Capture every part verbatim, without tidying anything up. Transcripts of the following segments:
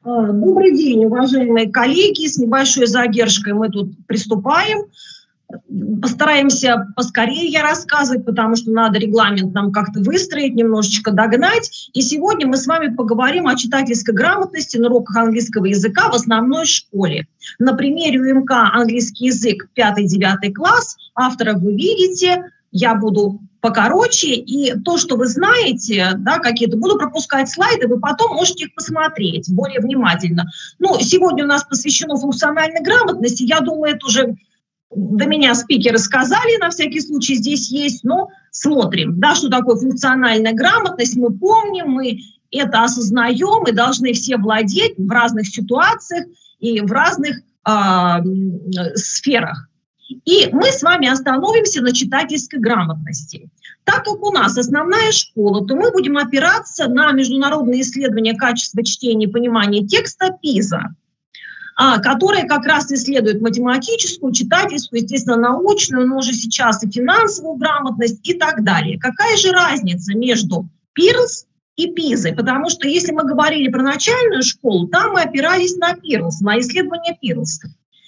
Добрый день, уважаемые коллеги. С небольшой задержкой мы тут приступаем. Постараемся поскорее я рассказывать, потому что надо регламент нам как-то выстроить, немножечко догнать. И сегодня мы с вами поговорим о читательской грамотности на уроках английского языка в основной школе. На примере УМК «Английский язык» пятый-девятый класс. Авторов вы видите. Я буду покороче, и то, что вы знаете, да, какие-то, буду пропускать слайды, вы потом можете их посмотреть более внимательно. Ну, сегодня у нас посвящено функциональной грамотности, я думаю, это уже до меня спикеры сказали, на всякий случай здесь есть, но смотрим, да, что такое функциональная грамотность, мы помним, мы это осознаем, и должны все владеть в разных ситуациях и в разных э, сферах. И мы с вами остановимся на читательской грамотности. Так как у нас основная школа, то мы будем опираться на международные исследования качества чтения и понимания текста пиза, которое как раз исследует математическую, читательскую, естественно, научную, но уже сейчас и финансовую грамотность и так далее. Какая же разница между пирлс и пизой? Потому что если мы говорили про начальную школу, там мы опирались на пирлс, на исследования пирлс.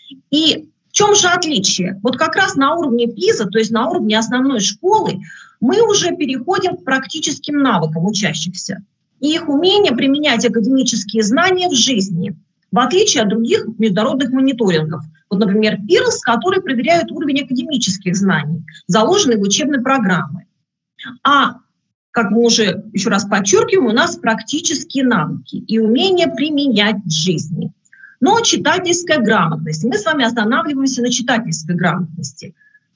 И в чем же отличие? Вот как раз на уровне пиза, то есть на уровне основной школы, мы уже переходим к практическим навыкам учащихся и их умение применять академические знания в жизни, в отличие от других международных мониторингов. Вот, например, пирлс, которые проверяют уровень академических знаний, заложенные в учебной программе. А, как мы уже еще раз подчеркиваем, у нас практические навыки и умение применять в жизни. Но читательская грамотность. Мы с вами останавливаемся на читательской грамотности.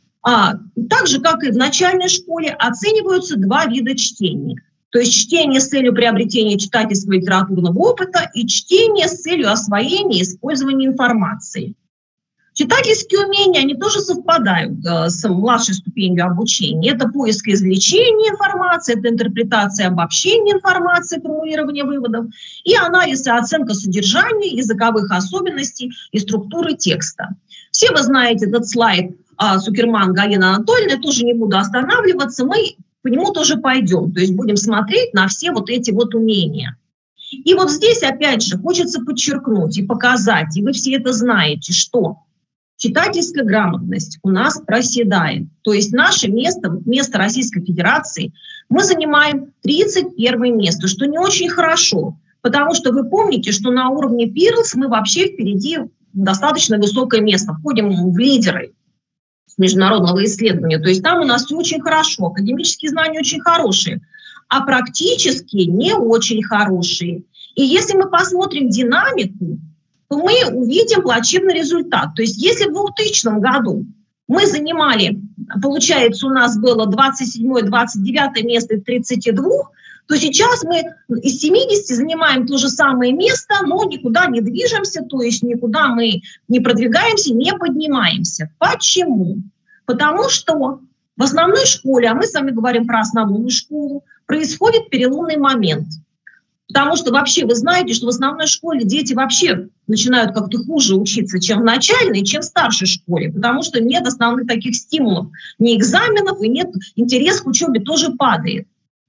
А, так же, как и в начальной школе, оцениваются два вида чтения. То есть чтение с целью приобретения читательского литературного опыта и чтение с целью освоения и использования информации. Читательские умения, они тоже совпадают э, с младшей ступенью обучения. Это поиск и извлечение информации, это интерпретация и обобщение информации, формулирование выводов, и анализ и оценка содержания, языковых особенностей и структуры текста. Все вы знаете этот слайд э, Цукерман Галина Анатольевна, я тоже не буду останавливаться, мы по нему тоже пойдем, то есть будем смотреть на все вот эти вот умения. И вот здесь опять же хочется подчеркнуть и показать, и вы все это знаете, что читательская грамотность у нас проседает. То есть наше место, место Российской Федерации, мы занимаем тридцать первое место, что не очень хорошо. Потому что вы помните, что на уровне пирлс мы вообще впереди достаточно высокое место, входим в лидеры международного исследования. То есть там у нас все очень хорошо, академические знания очень хорошие, а практические не очень хорошие. И если мы посмотрим динамику, то мы увидим плачевный результат. То есть если в двухтысячном году мы занимали, получается, у нас было двадцать седьмое — двадцать девятое место из тридцати двух, то сейчас мы из семидесяти занимаем то же самое место, но никуда не движемся, то есть никуда мы не продвигаемся, не поднимаемся. Почему? Потому что в основной школе, а мы с вами говорим про основную школу, происходит переломный момент. Потому что вообще вы знаете, что в основной школе дети вообще начинают как-то хуже учиться, чем в начальной, чем в старшей школе, потому что нет основных таких стимулов, ни экзаменов, и нет, интерес к учебе тоже падает.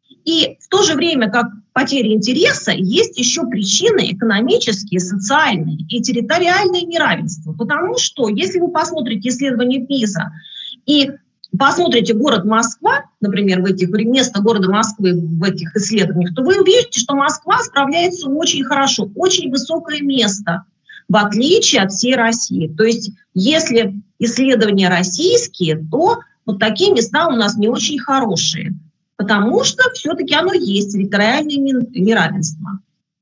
И в то же время, как потеря интереса, есть еще причины экономические, социальные и территориальные неравенства. Потому что, если вы посмотрите исследование пиза и посмотрите город Москва, например, в этих, место города Москвы в этих исследованиях, то вы увидите, что Москва справляется очень хорошо, очень высокое место, в отличие от всей России. То есть, если исследования российские, то вот такие места у нас не очень хорошие, потому что все-таки оно есть, территориальное неравенство.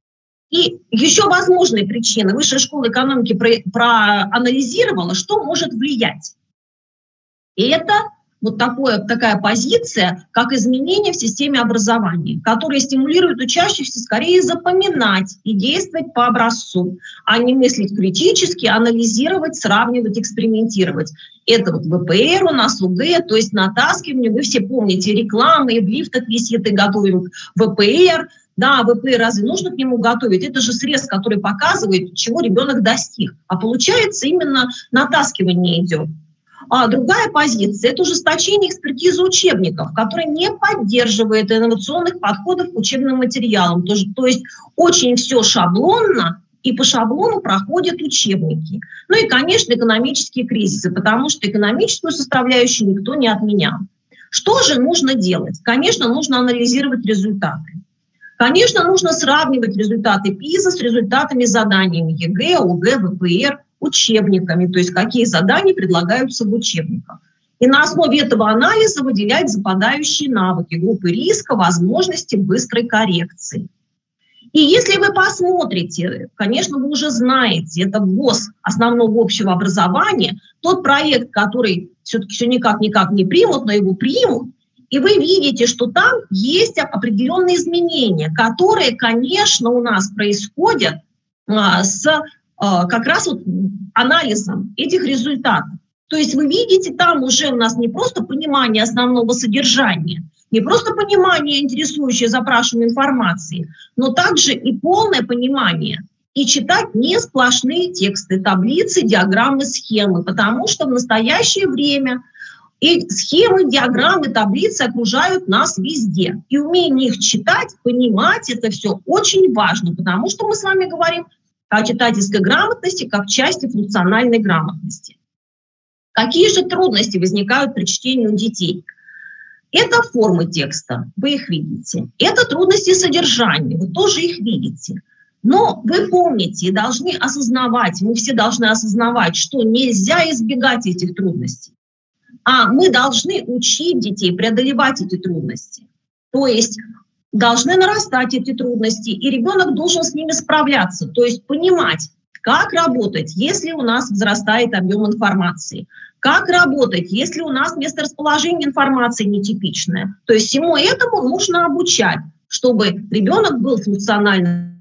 И еще возможные причины. Высшая школа экономики проанализировала, что может влиять. И это вот такое, такая позиция, как изменение в системе образования, которая стимулирует учащихся скорее запоминать и действовать по образцу, а не мыслить критически, анализировать, сравнивать, экспериментировать. Это вот ВПР у нас, УГ, то есть натаскивание. Вы все помните рекламы, и в лифтах висит, и готовим ВПР. Да, ВПР разве нужно к нему готовить? Это же срез, который показывает, чего ребенок достиг. А получается именно натаскивание идет. А другая позиция – это ужесточение экспертизы учебников, которая не поддерживает инновационных подходов к учебным материалам. То, то есть очень все шаблонно и по шаблону проходят учебники. Ну и, конечно, экономические кризисы, потому что экономическую составляющую никто не отменял. Что же нужно делать? Конечно, нужно анализировать результаты. Конечно, нужно сравнивать результаты ПИЗа с результатами заданиями ЕГЭ, ОГЭ, ВПР, учебниками, то есть какие задания предлагаются в учебниках. И на основе этого анализа выделять западающие навыки, группы риска, возможности быстрой коррекции. И если вы посмотрите, конечно, вы уже знаете, это ГОС основного общего образования, тот проект, который все-таки все никак-никак не примут, но его примут, и вы видите, что там есть определенные изменения, которые, конечно, у нас происходят а, с а, как раз вот анализом этих результатов. То есть вы видите, там уже у нас не просто понимание основного содержания, не просто понимание интересующей запрашиваемой информации, но также и полное понимание. И читать не сплошные тексты, таблицы, диаграммы, схемы, потому что в настоящее время и схемы, диаграммы, таблицы окружают нас везде. И умение их читать, понимать, это все очень важно, потому что мы с вами говорим о читательской грамотности как части функциональной грамотности. Какие же трудности возникают при чтении у детей? Это формы текста, вы их видите. Это трудности содержания, вы тоже их видите. Но вы помните и должны осознавать, мы все должны осознавать, что нельзя избегать этих трудностей. А мы должны учить детей преодолевать эти трудности. То есть должны нарастать эти трудности, и ребенок должен с ними справляться. То есть понимать, как работать, если у нас возрастает объем информации. Как работать, если у нас месторасположение информации нетипичное. То есть всему этому нужно обучать, чтобы ребенок был функционально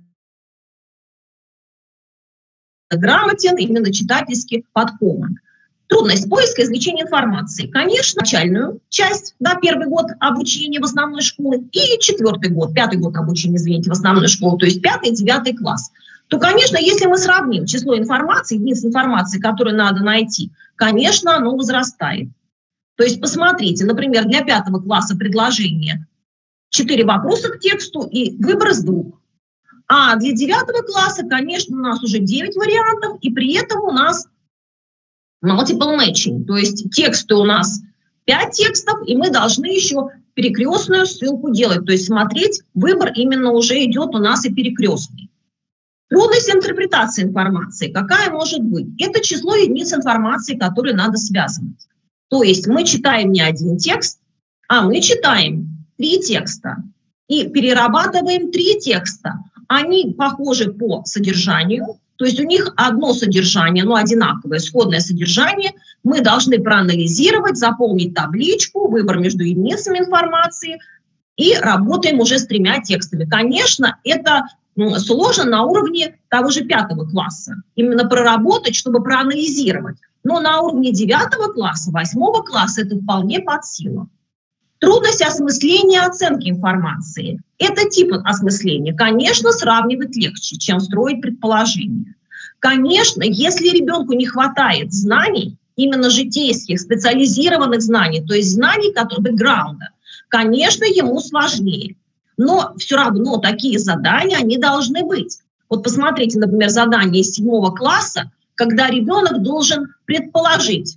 грамотен, именно читательски подкован. Трудность поиска и извлечения информации. Конечно, начальную часть, да, первый год обучения в основной школе и четвертый год, пятый год обучения, извините, в основной школе, то есть пятый, девятый класс. То, конечно, если мы сравним число информации, единиц информации, которую надо найти, конечно, оно возрастает. То есть посмотрите, например, для пятого класса предложение четыре вопроса к тексту и выбор из двух. А для девятого класса, конечно, у нас уже девять вариантов, и при этом у нас multiple matching, то есть тексты у нас пять текстов, и мы должны еще перекрестную ссылку делать, то есть смотреть, выбор именно уже идет у нас и перекрестный. Трудность интерпретации информации. Какая может быть? Это число единиц информации, которые надо связывать. То есть мы читаем не один текст, а мы читаем три текста и перерабатываем три текста. Они похожи по содержанию, то есть у них одно содержание, но одинаковое, сходное содержание. Мы должны проанализировать, заполнить табличку, выбор между единицами информации и работаем уже с тремя текстами. Конечно, это сложно на уровне того же пятого класса. Именно проработать, чтобы проанализировать. Но на уровне девятого класса, восьмого класса это вполне под силу. Трудность осмысления и оценки информации. Это тип осмысления. Конечно, сравнивать легче, чем строить предположения. Конечно, если ребенку не хватает знаний, именно житейских, специализированных знаний, то есть знаний, которые бэкграунда, конечно, ему сложнее. Но все равно такие задания, они должны быть. Вот посмотрите, например, задание из седьмого класса, когда ребенок должен предположить.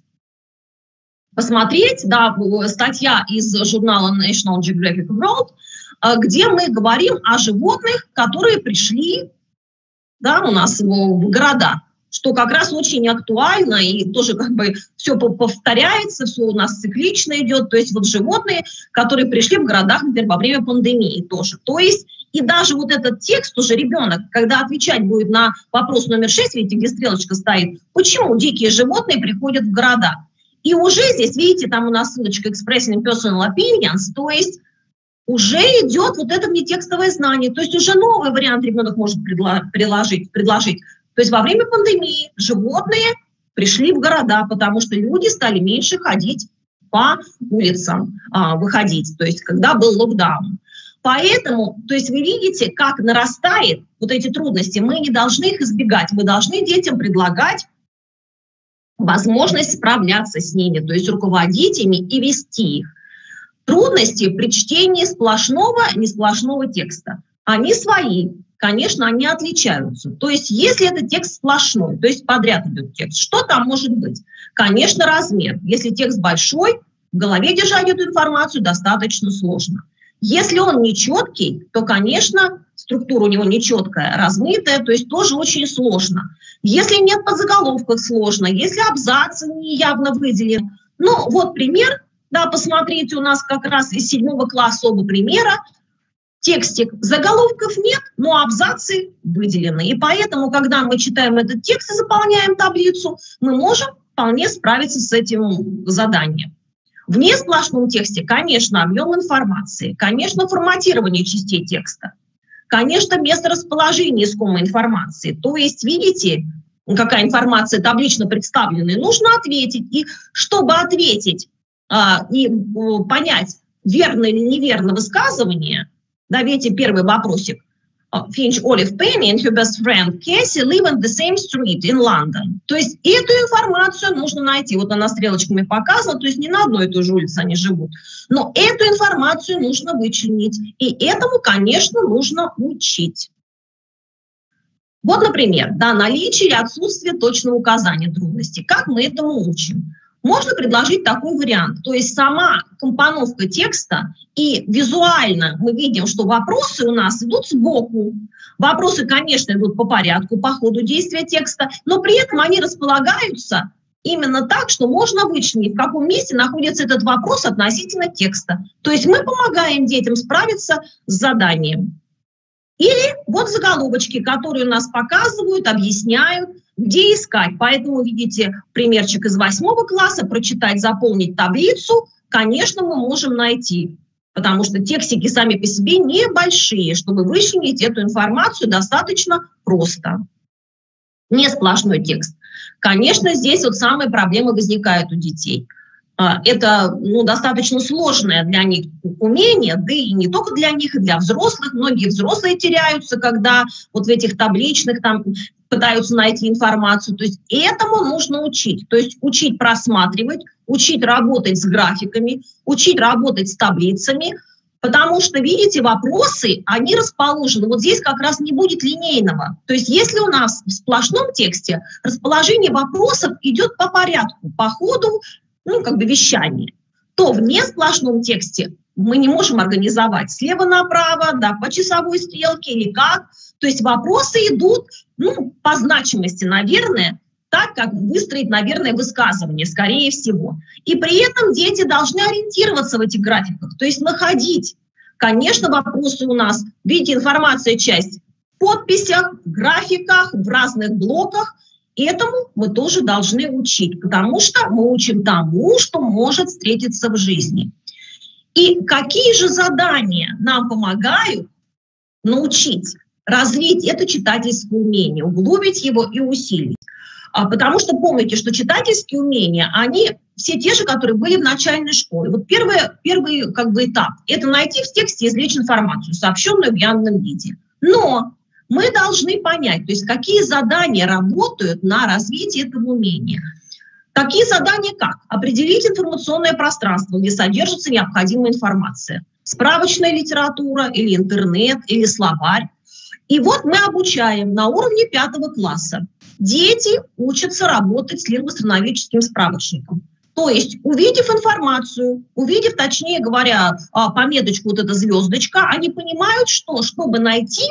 Посмотреть, да, статья из журнала National Geographic World, где мы говорим о животных, которые пришли, да, у нас в города, что как раз очень актуально, и тоже как бы все повторяется, все у нас циклично идет. То есть вот животные, которые пришли в городах, например, во время пандемии тоже. То есть и даже вот этот текст уже ребенок, когда отвечать будет на вопрос номер шесть, видите, где стрелочка стоит, почему дикие животные приходят в города. И уже здесь, видите, там у нас ссылочка Expressing Personal Opinions, то есть уже идет вот это внетекстовое знание, то есть уже новый вариант ребенок может предложить, предложить. То есть во время пандемии животные пришли в города, потому что люди стали меньше ходить по улицам, а, выходить, то есть когда был локдаун. Поэтому, то есть вы видите, как нарастает вот эти трудности, мы не должны их избегать, мы должны детям предлагать возможность справляться с ними, то есть руководить ими и вести их. Трудности при чтении сплошного, не сплошного текста. Они свои. конечно, они отличаются. То есть если это текст сплошной, то есть подряд идет текст, что там может быть? Конечно, размер. Если текст большой, в голове держать эту информацию достаточно сложно. Если он нечеткий, то, конечно, структура у него нечеткая, размытая, то есть тоже очень сложно. Если нет подзаголовков, сложно. Если абзацы не явно выделены. Ну, вот пример. Да, посмотрите, у нас как раз из седьмого класса оба примера. Текстик, заголовков нет, но абзацы выделены. И поэтому, когда мы читаем этот текст и заполняем таблицу, мы можем вполне справиться с этим заданием. В несплошном тексте, конечно, объем информации, конечно, форматирование частей текста, конечно, место расположения искомой информации. То есть, видите, какая информация таблично представлена, и нужно ответить. И чтобы ответить а, и а, понять, верно или неверно высказывание, да, видите, первый вопросик. Finch, Olive, Penny and her best friend Cassie live on the same street in London. То есть эту информацию нужно найти. Вот она стрелочками показана, то есть не на одной и той же улице они живут. Но эту информацию нужно вычленить. И этому, конечно, нужно учить. Вот, например, да, наличие или отсутствие точного указания трудности. Как мы этому учим? Можно предложить такой вариант. То есть сама компоновка текста, и визуально мы видим, что вопросы у нас идут сбоку. Вопросы, конечно, идут по порядку, по ходу действия текста, но при этом они располагаются именно так, что можно вычленить, в каком месте находится этот вопрос относительно текста. То есть мы помогаем детям справиться с заданием. Или вот заголовочки, которые у нас показывают, объясняют, где искать. Поэтому, видите, примерчик из восьмого класса, прочитать, заполнить таблицу, конечно, мы можем найти, потому что текстики сами по себе небольшие, чтобы вычленить эту информацию достаточно просто. Не сплошной текст. Конечно, здесь вот самые проблемы возникают у детей. Это ну, достаточно сложное для них умение, да и не только для них, и для взрослых. Многие взрослые теряются, когда вот в этих табличных там пытаются найти информацию. То есть этому нужно учить. То есть учить просматривать, учить работать с графиками, учить работать с таблицами, потому что, видите, вопросы, они расположены. Вот здесь как раз не будет линейного. То есть если у нас в сплошном тексте расположение вопросов идет по порядку, по ходу, ну, как бы вещание, то в несплошном тексте мы не можем организовать слева направо, да, по часовой стрелке или как. То есть вопросы идут, ну, по значимости, наверное, так, как выстроить, наверное, высказывание, скорее всего. И при этом дети должны ориентироваться в этих графиках, то есть находить. Конечно, вопросы у нас, видите, информация, часть в подписях, в графиках, в разных блоках. Этому мы тоже должны учить, потому что мы учим тому, что может встретиться в жизни. И какие же задания нам помогают научить, развить это читательское умение, углубить его и усилить? А, потому что помните, что читательские умения, они все те же, которые были в начальной школе. Вот первый, первый как бы, этап – это найти в тексте и извлечь информацию, сообщенную в явном виде. Но мы должны понять, то есть какие задания работают на развитие этого умения. Такие задания как? Определить информационное пространство, где содержится необходимая информация. Справочная литература или интернет, или словарь. И вот мы обучаем на уровне пятого класса. Дети учатся работать с лингвостроноведческим справочником. То есть, увидев информацию, увидев, точнее говоря, пометочку, вот эта звездочка, они понимают, что, чтобы найти,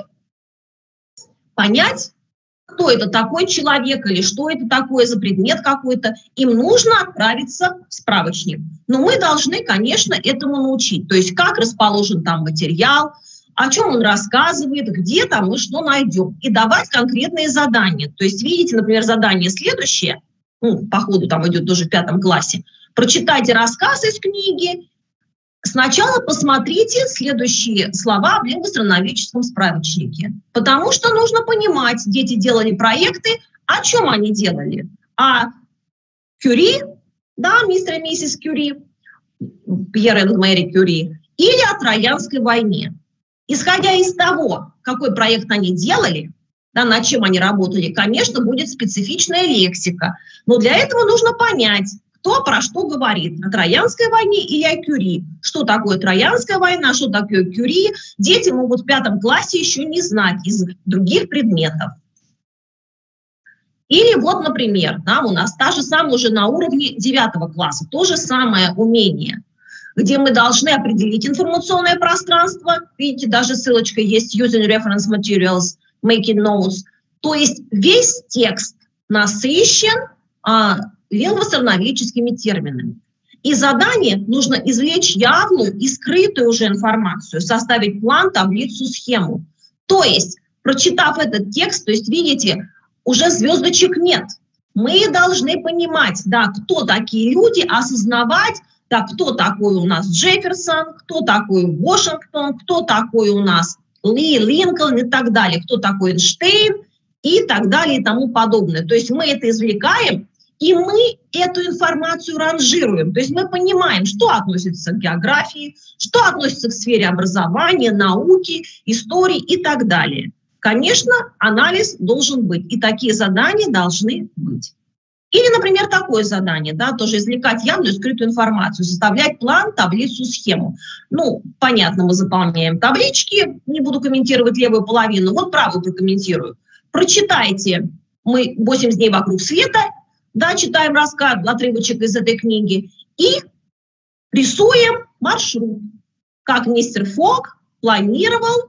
понять, кто это такой человек или что это такое за предмет какой-то, им нужно отправиться в справочник. Но мы должны, конечно, этому научить. То есть как расположен там материал, о чем он рассказывает, где там мы что найдем. И давать конкретные задания. То есть видите, например, задание следующее, ну, по ходу там идет тоже в пятом классе, прочитайте рассказ из книги. Сначала посмотрите следующие слова в лингвостроноведческом справочнике, потому что нужно понимать, дети делали проекты, о чем они делали? О Кюри, да, мистер и миссис Кюри, Пьер и Мэри Кюри, или о Троянской войне. Исходя из того, какой проект они делали, да, над чем они работали, конечно, будет специфичная лексика, но для этого нужно понять, кто про что говорит, о Троянской войне или о Кюри. Что такое Троянская война, что такое Кюри, дети могут в пятом классе еще не знать из других предметов. Или вот, например, да, у нас та же самая уже на уровне девятого класса, то же самое умение, где мы должны определить информационное пространство. Видите, даже ссылочка есть using reference materials, making notes. То есть весь текст насыщен а, лингвосравноведческими терминами. И задание нужно извлечь явную и скрытую уже информацию, составить план, таблицу, схему. То есть, прочитав этот текст, то есть, видите, уже звездочек нет. Мы должны понимать, да, кто такие люди, осознавать, да, кто такой у нас Джефферсон, кто такой Вашингтон, кто такой у нас Ли, Линкольн и так далее, кто такой Эйнштейн и так далее и тому подобное. То есть мы это извлекаем, и мы эту информацию ранжируем. То есть мы понимаем, что относится к географии, что относится к сфере образования, науки, истории и так далее. Конечно, анализ должен быть, и такие задания должны быть. Или, например, такое задание, да, тоже извлекать явную и скрытую информацию, составлять план, таблицу, схему. Ну, понятно, мы заполняем таблички, не буду комментировать левую половину, вот правую прокомментирую. Прочитайте, мы восемьдесят дней вокруг света, да, читаем рассказ, отрывочек из этой книги, и рисуем маршрут, как мистер Фок планировал,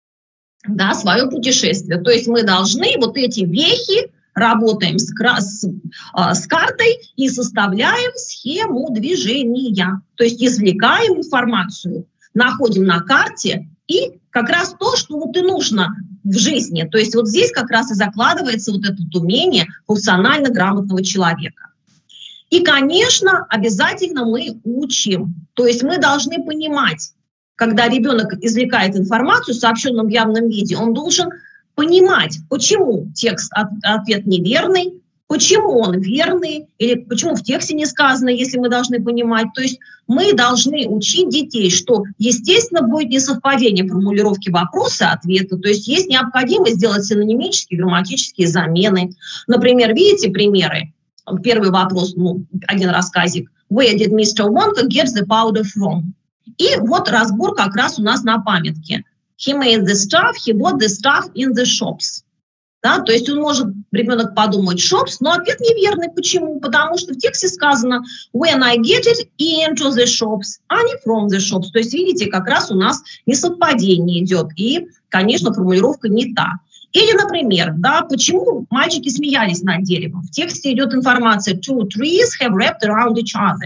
да, свое путешествие. То есть мы должны вот эти вехи, работаем с, с, с картой и составляем схему движения. То есть извлекаем информацию, находим на карте и как раз то, что вот и нужно в жизни. То есть вот здесь как раз и закладывается вот это умение функционально грамотного человека. И, конечно, обязательно мы учим. То есть мы должны понимать, когда ребенок извлекает информацию в сообщенном явном виде, он должен понимать, почему текст, ответ неверный, почему он верный, или почему в тексте не сказано, если мы должны понимать. То есть мы должны учить детей, что, естественно, будет несовпадение формулировки вопроса и ответа, то есть есть необходимость сделать синонимические, грамматические замены. Например, видите примеры? Первый вопрос, ну, один рассказик. Where did мистер Wonka get the powder from? И вот разбор как раз у нас на памятке. He made the stuff, he bought the stuff in the shops. Да, то есть он может, ребенок, подумать shops, но ответ неверный. Почему? Потому что в тексте сказано when I get it into the shops, а не from the shops. То есть, видите, как раз у нас несовпадение идет. И, конечно, формулировка не та. Или, например, да, почему мальчики смеялись над деревом? В тексте идет информация two trees have wrapped around each other.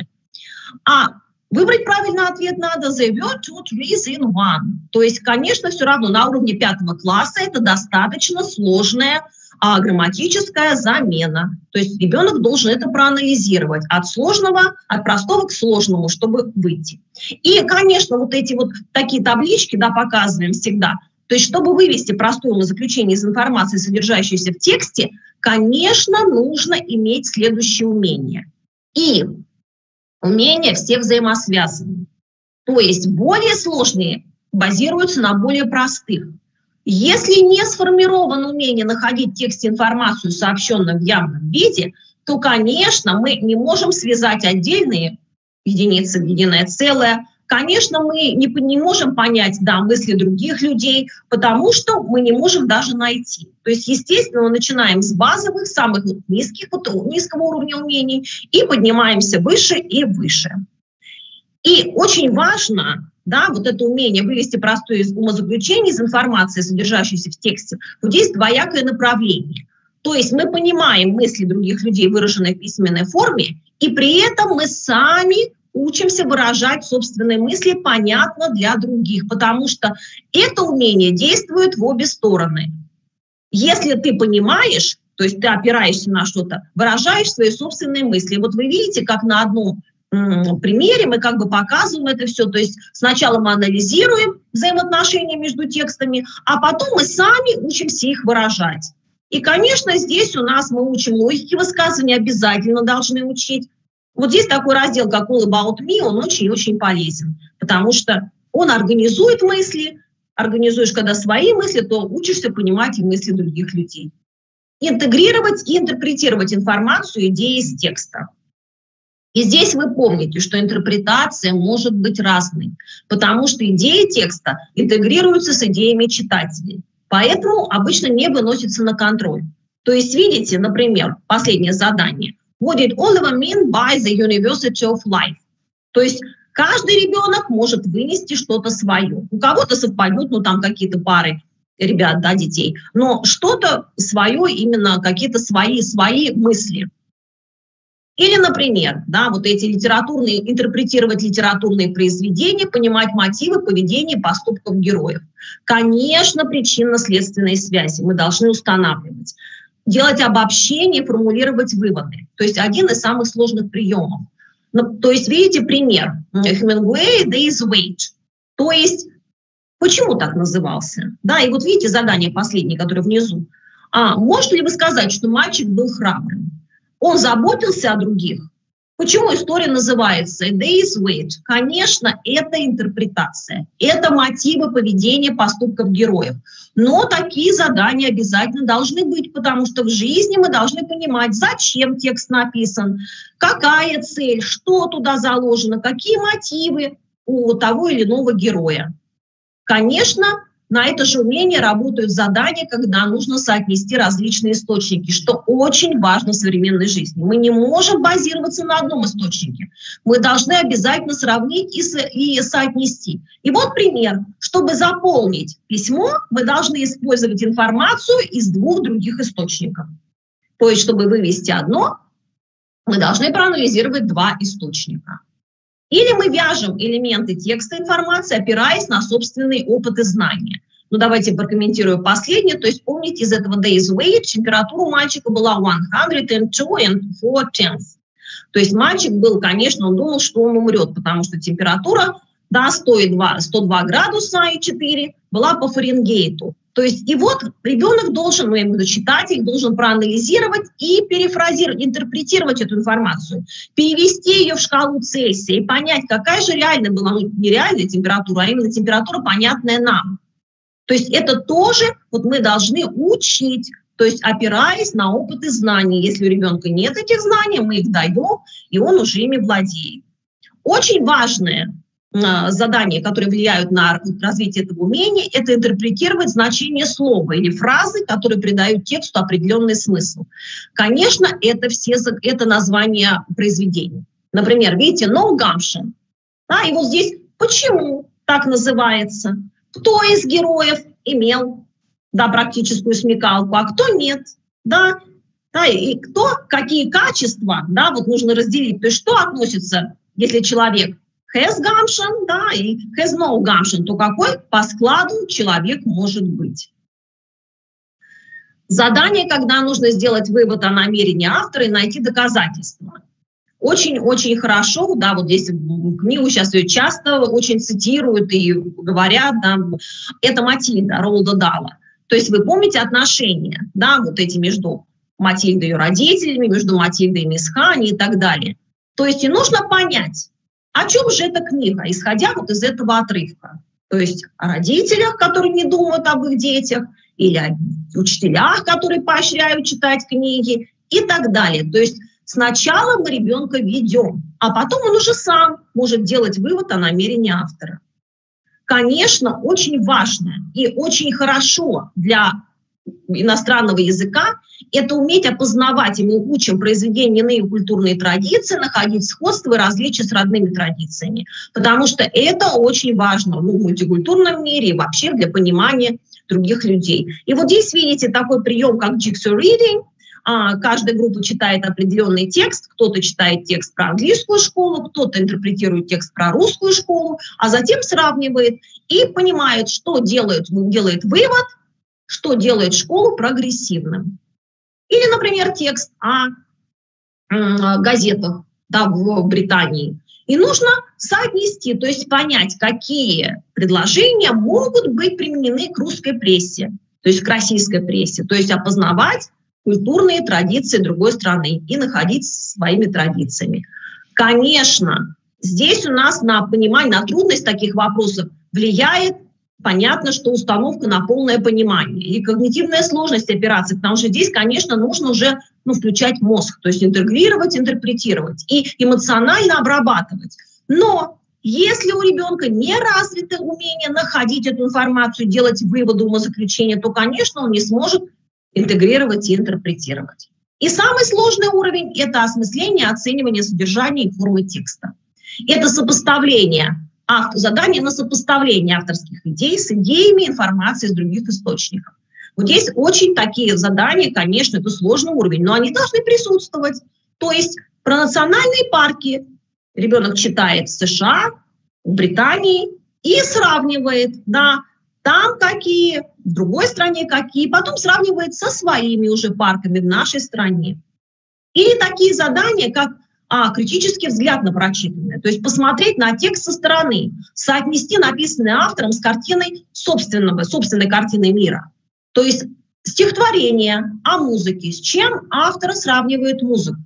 А выбрать правильный ответ надо the were two trees in one. То есть, конечно, все равно на уровне пятого класса это достаточно сложная а, грамматическая замена. То есть ребенок должен это проанализировать от сложного, от простого к сложному, чтобы выйти. И, конечно, вот эти вот такие таблички, да, показываем всегда. То есть, чтобы вывести простое умозаключение из информации, содержащейся в тексте, конечно, нужно иметь следующее умение. И умения все взаимосвязаны. То есть более сложные базируются на более простых. Если не сформировано умение находить в тексте информацию, сообщенную в явном виде, то, конечно, мы не можем связать отдельные единицы в единое целое. Конечно, мы не, не можем понять, да, мысли других людей, потому что мы не можем даже найти. То есть, естественно, мы начинаем с базовых, самых низких, низкого уровня умений и поднимаемся выше и выше. И очень важно, да, вот это умение вывести простое умозаключение из информации, содержащейся в тексте. Вот здесь двоякое направление. То есть мы понимаем мысли других людей, выраженные в письменной форме, и при этом мы сами учимся выражать собственные мысли понятно для других, потому что это умение действует в обе стороны. Если ты понимаешь, то есть ты опираешься на что-то, выражаешь свои собственные мысли. Вот вы видите, как на одном м, примере мы как бы показываем это все. То есть сначала мы анализируем взаимоотношения между текстами, а потом мы сами учимся их выражать. И, конечно, здесь у нас мы учим логики высказывания, обязательно должны учить. Вот здесь такой раздел, как All About Me, он очень-очень полезен, потому что он организует мысли, организуешь, когда свои мысли, то учишься понимать и мысли других людей. Интегрировать и интерпретировать информацию, идеи из текста. И здесь вы помните, что интерпретация может быть разной, потому что идеи текста интегрируются с идеями читателей. Поэтому обычно не выносится на контроль. То есть, видите, например, последнее задание. What did Oliver mean by the University of Life? То есть каждый ребенок может вынести что-то свое. У кого-то совпадут, ну там какие-то пары ребят, да, детей, но что-то свое, именно какие-то свои, свои мысли. Или, например, да, вот эти литературные, интерпретировать литературные произведения, понимать мотивы, поведение, поступков героев. Конечно, причинно-следственные связи мы должны устанавливать. Делать обобщение, формулировать выводы. То есть один из самых сложных приемов. Ну, то есть, видите, пример. Хемингуэй, Days Wait. То есть, почему так назывался? Да, и вот видите задание последнее, которое внизу. А можете ли вы сказать, что мальчик был храбрым? Он заботился о других. Почему история называется Days Wait? Конечно, это интерпретация, это мотивы поведения, поступков героев. Но такие задания обязательно должны быть, потому что в жизни мы должны понимать, зачем текст написан, какая цель, что туда заложено, какие мотивы у того или иного героя. Конечно, на это же умение работают задания, когда нужно соотнести различные источники, что очень важно в современной жизни. Мы не можем базироваться на одном источнике. Мы должны обязательно сравнить и, со и соотнести. И вот пример. Чтобы заполнить письмо, мы должны использовать информацию из двух других источников. То есть, чтобы вывести одно, мы должны проанализировать два источника. Или мы вяжем элементы текста информации, опираясь на собственный опыт и знания. Ну, давайте прокомментирую последнее. То есть, помните, из этого Days Wait температура у мальчика была сто два и четыре десятых. То есть мальчик был, конечно, он думал, что он умрет, потому что температура, да, сто два градуса и четыре была по Фаренгейту. То есть, и вот ребенок должен, ну, я имею в виду читатель, должен проанализировать и перефразировать, интерпретировать эту информацию, перевести ее в шкалу Цельсия и понять, какая же реальная была, ну, не реальная температура, а именно температура, понятная нам. То есть это тоже вот мы должны учить, то есть опираясь на опыт и знания. Если у ребенка нет этих знаний, мы их даем, и он уже ими владеет. Очень важное задания, которые влияют на развитие этого умения, это интерпретировать значение слова или фразы, которые придают тексту определенный смысл. Конечно, это все это название произведений. Например, видите, no gumption. Да, и вот здесь почему так называется? Кто из героев имел, да, практическую смекалку, а кто нет? Да, да, и кто, какие качества, да, вот нужно разделить. То есть что относится, если человек has gumption, да, и has no gumption, то какой по складу человек может быть. Задание, когда нужно сделать вывод о намерении автора и найти доказательства. Очень-очень хорошо, да, вот здесь книгу сейчас ее часто очень цитируют и говорят, да, это Матильда Ролда Дала. То есть вы помните отношения, да, вот эти между Матильдой и ее родителями, между Матильдой и мисс Хани и так далее. То есть и нужно понять, о чем же эта книга, исходя вот из этого отрывка. То есть о родителях, которые не думают об их детях, или о учителях, которые поощряют читать книги и так далее. То есть сначала мы ребенка ведем, а потом он уже сам может делать вывод о намерении автора. Конечно, очень важно и очень хорошо для иностранного языка это уметь опознавать, и мы учим произведения иные культурные традиции, находить сходства и различия с родными традициями, потому что это очень важно, ну, в мультикультурном мире и вообще для понимания других людей. И вот здесь видите такой прием, как jigsaw reading. Каждая группа читает определенный текст, кто-то читает текст про английскую школу, кто-то интерпретирует текст про русскую школу, а затем сравнивает и понимает, что делает, делает вывод, что делает школу прогрессивным. Или, например, текст о э, газетах, да, в Британии. И нужно соотнести, то есть понять, какие предложения могут быть применены к русской прессе, то есть к российской прессе, то есть опознавать культурные традиции другой страны и находить своими традициями. Конечно, здесь у нас на понимание, на трудность таких вопросов влияет понятно, что установка на полное понимание. И когнитивная сложность операции, потому что здесь, конечно, нужно уже ну, включать мозг, то есть интегрировать, интерпретировать и эмоционально обрабатывать. Но если у ребенка не развито умение находить эту информацию, делать выводы, умозаключения, то, конечно, он не сможет интегрировать и интерпретировать. И самый сложный уровень – это осмысление, оценивание содержания и формы текста. Это сопоставление, задание на сопоставление авторских идей с идеями информации из других источников. Вот здесь очень такие задания, конечно, это сложный уровень, но они должны присутствовать. То есть про национальные парки ребенок читает в США, в Британии и сравнивает, да, там какие, в другой стране какие, потом сравнивает со своими уже парками в нашей стране. Или такие задания, как а, критический взгляд на прочитанное, то есть посмотреть на текст со стороны, соотнести написанное автором с картиной собственного, собственной картиной мира. То есть стихотворение о музыке, с чем автор сравнивает музыку.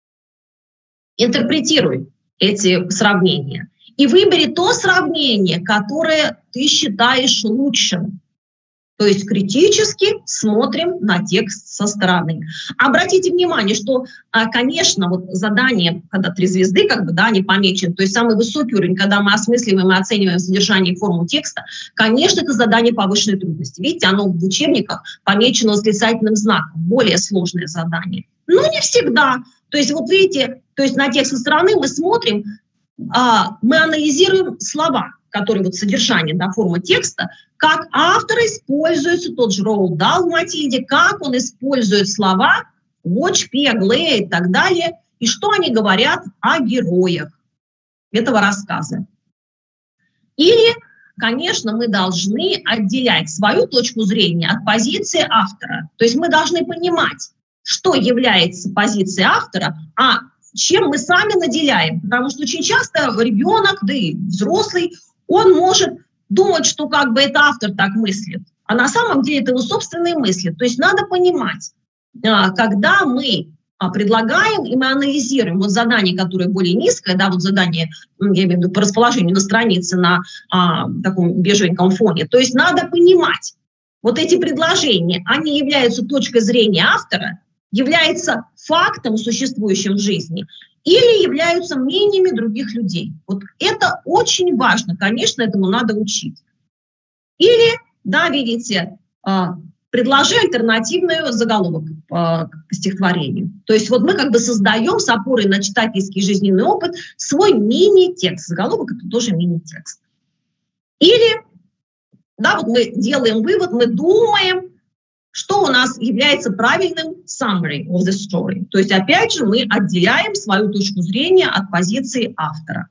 Интерпретируй эти сравнения и выбери то сравнение, которое ты считаешь лучшим. То есть критически смотрим на текст со стороны. Обратите внимание, что, конечно, вот задание, когда три звезды, как бы, да, они помечены, то есть самый высокий уровень, когда мы осмысливаем и оцениваем содержание и форму текста, конечно, это задание повышенной трудности. Видите, оно в учебниках помечено восклицательным знаком, более сложное задание. Но не всегда. То есть вот видите, то есть на текст со стороны мы смотрим, а, мы анализируем слова, которые вот содержание, да, форма текста, как автор используется, тот же Роуд Дал в Матильде, как он использует слова watch, peg, lay и так далее, и что они говорят о героях этого рассказа. Или, конечно, мы должны отделять свою точку зрения от позиции автора. То есть мы должны понимать, что является позицией автора, а чем мы сами наделяем. Потому что очень часто ребенок, да и взрослый, он может думать, что как бы это автор так мыслит, а на самом деле это его собственные мысли. То есть надо понимать, когда мы предлагаем и мы анализируем вот задание, которое более низкое, да, вот задание, я имею в виду по расположению на странице на а, таком бежевеньком фоне, то есть надо понимать, вот эти предложения, они являются точкой зрения автора, являются фактом, существующим в жизни, или являются мнениями других людей. Вот это очень важно, конечно, этому надо учить. Или, да, видите, предложи альтернативный заголовок к стихотворению. То есть вот мы как бы создаем с опорой на читательский жизненный опыт свой мини-текст. Заголовок – это тоже мини-текст. Или, да, вот мы делаем вывод, мы думаем, что у нас является правильным summary of the story. То есть, опять же, мы отделяем свою точку зрения от позиции автора.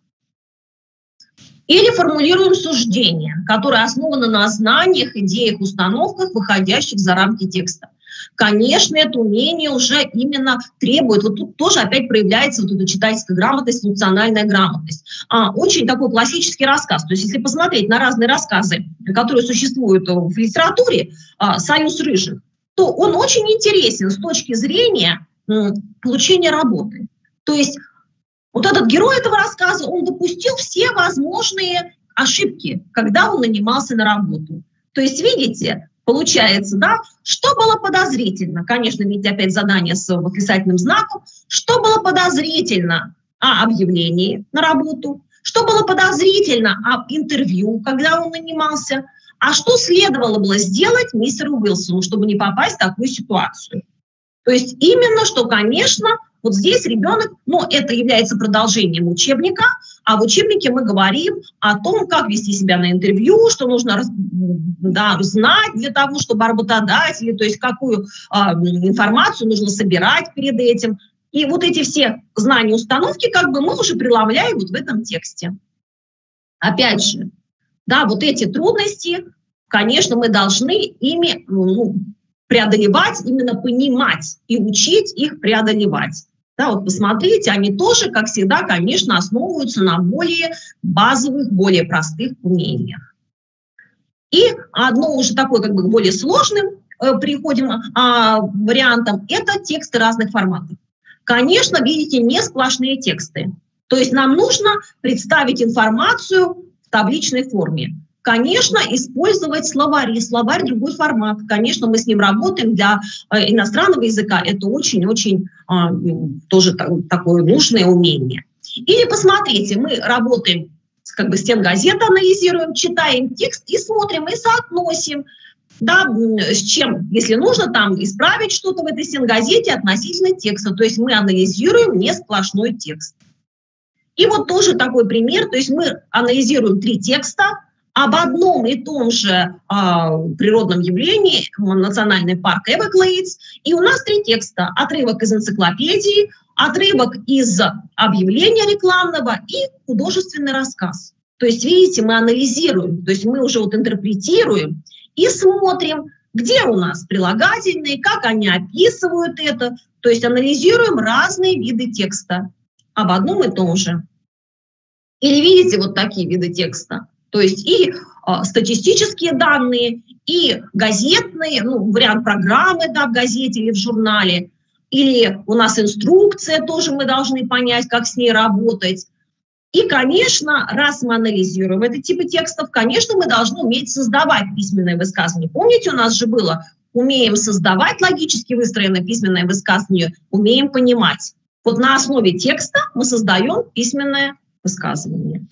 Или формулируем суждение, которое основано на знаниях, идеях, установках, выходящих за рамки текста. Конечно, это умение уже именно требует, вот тут тоже опять проявляется вот эта читательская грамотность, функциональная грамотность. А, очень такой классический рассказ. То есть если посмотреть на разные рассказы, которые существуют в литературе, а, «Союз рыжих», то он очень интересен с точки зрения м, получения работы. То есть вот этот герой этого рассказа, он допустил все возможные ошибки, когда он нанимался на работу. То есть, видите, получается, да, что было подозрительно? Конечно, видите, опять задание с восклицательным знаком. Что было подозрительно о объявлении на работу? Что было подозрительно об интервью, когда он нанимался? А что следовало было сделать мистеру Уилсону, чтобы не попасть в такую ситуацию? То есть именно, что, конечно, вот здесь ребенок, ну, это является продолжением учебника, а в учебнике мы говорим о том, как вести себя на интервью, что нужно, да, знать для того, чтобы работодатели, то есть какую э, информацию нужно собирать перед этим. И вот эти все знания, установки, как бы мы уже преломляем вот в этом тексте. Опять же, да, вот эти трудности, конечно, мы должны ими, ну, преодолевать, именно понимать и учить их преодолевать. Да, вот посмотрите, они тоже, как всегда, конечно, основываются на более базовых, более простых умениях. И одно уже такое, как бы более сложным э, переходим а, вариантом, это тексты разных форматов. Конечно, видите, не сплошные тексты. То есть нам нужно представить информацию в табличной форме. конечно, использовать словари, словарь другой формат. Конечно, мы с ним работаем для э, иностранного языка. Это очень-очень э, тоже так, такое нужное умение. Или посмотрите, мы работаем как бы стенгазеты, анализируем, читаем текст и смотрим, и соотносим, да, с чем, если нужно там исправить что-то в этой стенгазете относительно текста. То есть мы анализируем не сплошной текст. И вот тоже такой пример, то есть мы анализируем три текста об одном и том же э, природном явлении, национальный парк Эверглейдс, и у нас три текста: отрывок из энциклопедии, отрывок из объявления рекламного и художественный рассказ. То есть, видите, мы анализируем, то есть мы уже вот интерпретируем и смотрим, где у нас прилагательные, как они описывают это, то есть анализируем разные виды текста об одном и том же. Или видите вот такие виды текста, то есть и э, статистические данные, и газетные, ну, вариант программы, да, в газете или в журнале, или у нас инструкция, тоже мы должны понять, как с ней работать. И, конечно, раз мы анализируем эти типы текстов, конечно, мы должны уметь создавать письменное высказывание. Помните, у нас же было «умеем создавать логически выстроенное письменное высказывание, умеем понимать». Вот на основе текста мы создаем письменное высказывание.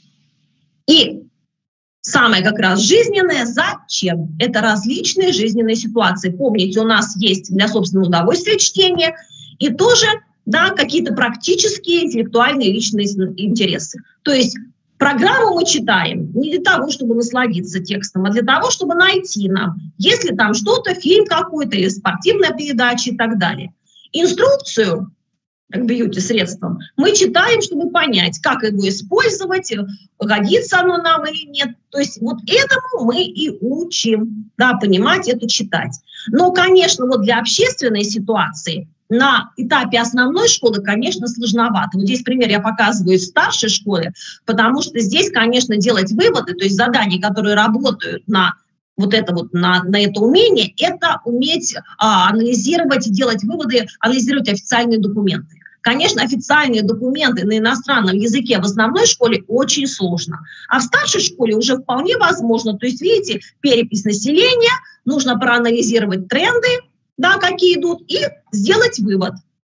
И самое как раз жизненное «зачем». Это различные жизненные ситуации. Помните, у нас есть для собственного удовольствия чтение и тоже, да, какие-то практические, интеллектуальные, личные интересы. То есть программу мы читаем не для того, чтобы насладиться текстом, а для того, чтобы найти нам, если там что-то, фильм какой-то или спортивная передача и так далее. Инструкцию к бьюти-средствам мы читаем, чтобы понять, как его использовать, годится оно нам или нет. То есть вот этому мы и учим, да, понимать это, читать. Но, конечно, вот для общественной ситуации на этапе основной школы, конечно, сложновато. Вот здесь пример я показываю из старшей школы, потому что здесь, конечно, делать выводы, то есть задания, которые работают на вот это вот, на, на это умение, это уметь а, анализировать и делать выводы, анализировать официальные документы. Конечно, официальные документы на иностранном языке в основной школе очень сложно, а в старшей школе уже вполне возможно. То есть, видите, перепись населения, нужно проанализировать тренды, да, какие идут, и сделать вывод.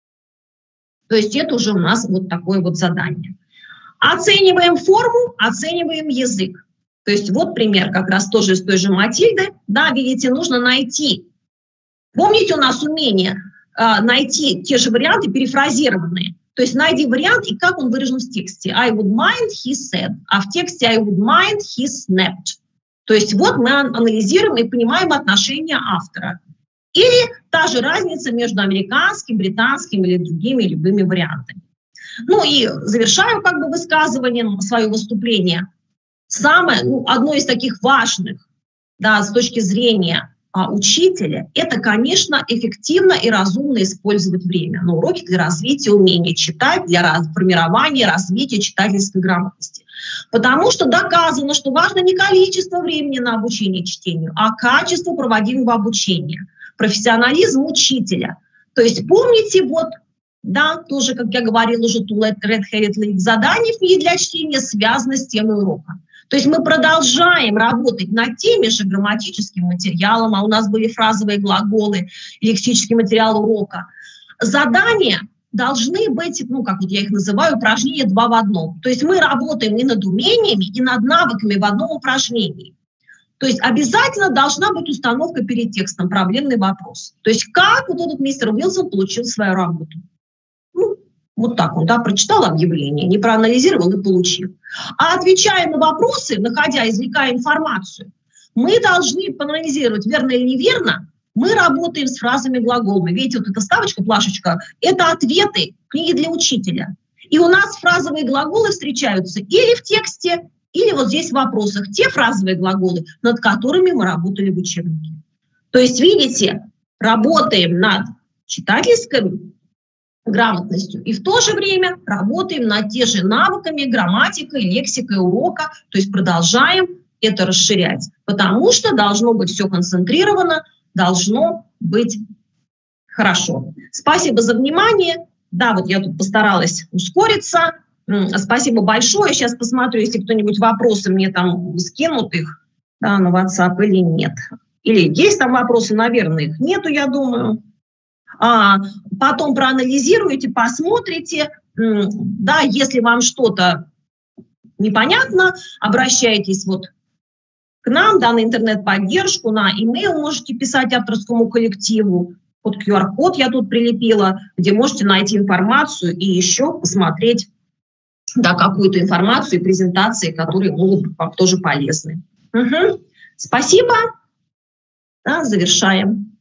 То есть это уже у нас вот такое вот задание. Оцениваем форму, оцениваем язык. То есть вот пример как раз тоже из той же Матильды. Да, видите, нужно найти. Помните, у нас умение э, найти те же варианты перефразированные. То есть найди вариант и как он выражен в тексте. I would mind, he said. А в тексте I would mind, he snapped. То есть вот мы анализируем и понимаем отношение автора. Или та же разница между американским, британским или другими любыми вариантами. Ну и завершаю как бы высказыванием свое выступление. Самое, ну, одно из таких важных, да, с точки зрения а, учителя, это, конечно, эффективно и разумно использовать время на уроки для развития умения читать, для раз, формирования, развития читательской грамотности. Потому что доказано, что важно не количество времени на обучение чтению, а качество проводимого обучения. Профессионализм учителя. То есть помните, вот, да, тоже, как я говорила уже, to let red-headed lead, задание в книге для чтения связано с темой урока. То есть мы продолжаем работать над теми же грамматическим материалом, а у нас были фразовые глаголы, лексический материал урока. Задания должны быть, ну, как вот я их называю, упражнения два в одном. То есть мы работаем и над умениями, и над навыками в одном упражнении. То есть обязательно должна быть установка перед текстом, проблемный вопрос. То есть как вот этот мистер Уилсон получил свою работу? Ну, вот так он, да, прочитал объявление, не проанализировал и получил. А отвечая на вопросы, находя, извлекая информацию, мы должны проанализировать, верно или неверно. Мы работаем с фразами глаголами. Видите, вот эта ставочка, плашечка, это ответы книги для учителя. И у нас фразовые глаголы встречаются или в тексте, или вот здесь в вопросах те фразовые глаголы, над которыми мы работали в учебнике. То есть, видите, работаем над читательской грамотностью и в то же время работаем над те же навыками, грамматикой, лексикой урока, то есть продолжаем это расширять, потому что должно быть все концентрировано, должно быть хорошо. Спасибо за внимание. Да, вот я тут постаралась ускориться. Спасибо большое. Сейчас посмотрю, если кто-нибудь вопросы мне там скинут их. да, на WhatsApp или нет. Или есть там вопросы, наверное, их нету, я думаю. А потом проанализируете, посмотрите. Да, если вам что-то непонятно, обращайтесь вот к нам, да, на интернет-поддержку, на имейл можете писать авторскому коллективу. Вот ку ар код я тут прилепила, где можете найти информацию и еще посмотреть, да, какую-то информацию и презентации, которые могут быть вам тоже полезны. Угу. Спасибо. Да, завершаем.